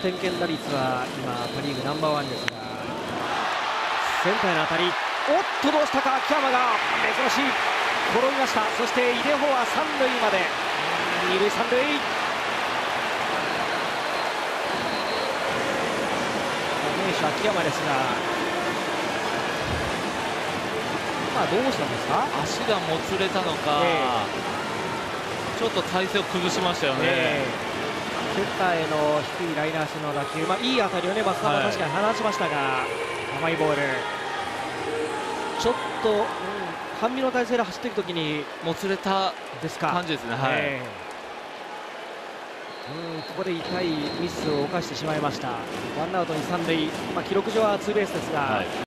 点圏打率は今パ・リーグナンバーワンですが、センターへの当たり、おっとどうしたか、秋山が珍しい転びました。そしてイデホは三塁まで、二塁三塁。名手秋山ですが、どうしたんですか。 足がもつれたのか、ちょっと体勢を崩しましたよね。 センターへの低いライナー性の打球、いい当たりをね、松田も確かに放ちましたが、甘いボール、ちょっと、半身の体勢で走っていくときにもつれたですか感じですね。 ここで痛いミスを犯してしまいました。ワンアウトに三塁、記録上はツーベースですが。